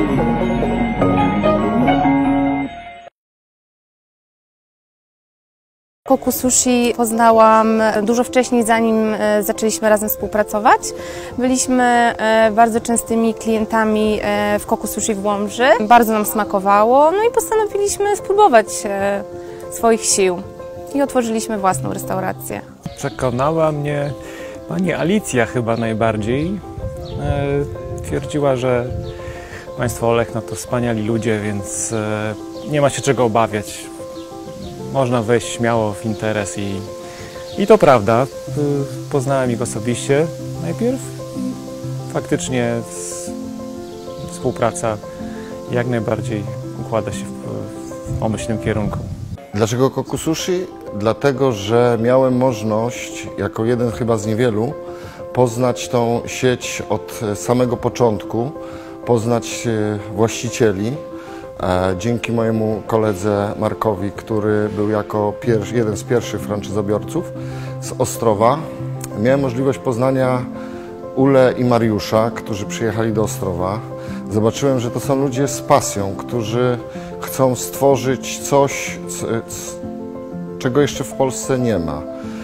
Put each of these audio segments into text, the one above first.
Koku Sushi poznałam dużo wcześniej, zanim zaczęliśmy razem współpracować. Byliśmy bardzo częstymi klientami w Koku Sushi w Łomży. Bardzo nam smakowało, no i postanowiliśmy spróbować swoich sił i otworzyliśmy własną restaurację. Przekonała mnie pani Alicja chyba najbardziej. Twierdziła, że państwo Olechno to wspaniali ludzie, więc nie ma się czego obawiać. Można wejść śmiało w interes i to prawda. Poznałem ich osobiście najpierw. Faktycznie współpraca jak najbardziej układa się w pomyślnym kierunku. Dlaczego Koku Sushi? Dlatego, że miałem możliwość, jako jeden chyba z niewielu, poznać tą sieć od samego początku, poznać właścicieli. Dzięki mojemu koledze Markowi, który był jako jeden z pierwszych franczyzobiorców z Ostrowa, miałem możliwość poznania Ule i Mariusza, którzy przyjechali do Ostrowa. Zobaczyłem, że to są ludzie z pasją, którzy chcą stworzyć coś, czego jeszcze w Polsce nie ma.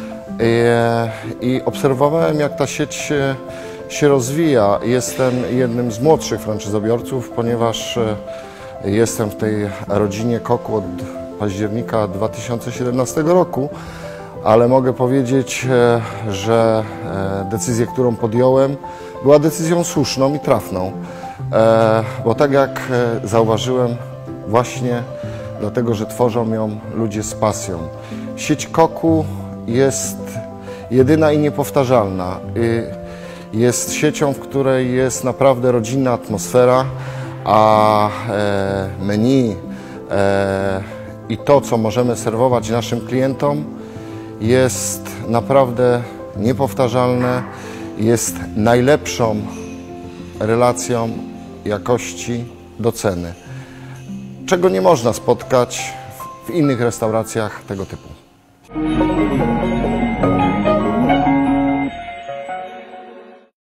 I obserwowałem, jak ta sieć się rozwija. Jestem jednym z młodszych franczyzobiorców, ponieważ jestem w tej rodzinie Koku od października 2017 roku, ale mogę powiedzieć, że decyzję, którą podjąłem, była decyzją słuszną i trafną, bo tak jak zauważyłem, właśnie dlatego, że tworzą ją ludzie z pasją. Sieć Koku jest jedyna i niepowtarzalna. Jest siecią, w której jest naprawdę rodzinna atmosfera, a menu i to, co możemy serwować naszym klientom, jest naprawdę niepowtarzalne, jest najlepszą relacją jakości do ceny, czego nie można spotkać w innych restauracjach tego typu.